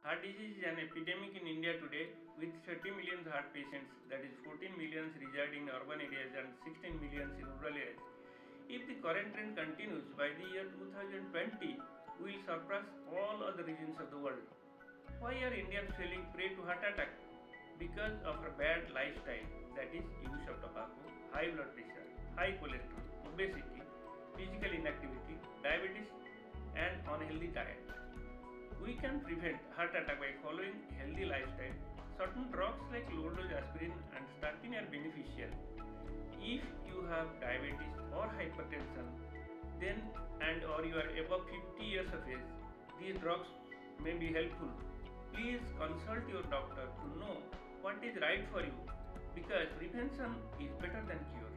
Heart disease is an epidemic in India today with 30 million heart patients, that is 14 millions reside in urban areas and 16 millions in rural areas. If the current trend continues, by the year 2020, we will surpass all other regions of the world. Why are Indians falling prey to heart attack? Because of our bad lifestyle, that is use of tobacco, high blood pressure, high cholesterol, obesity, physical inactivity, diabetes and unhealthy diet. We can prevent heart attack by following healthy lifestyle. Certain drugs like low dose aspirin and statin are beneficial. If you have diabetes or hypertension, then and or you are above 50 years of age, these drugs may be helpful. Please consult your doctor to know what is right for you because prevention is better than cure.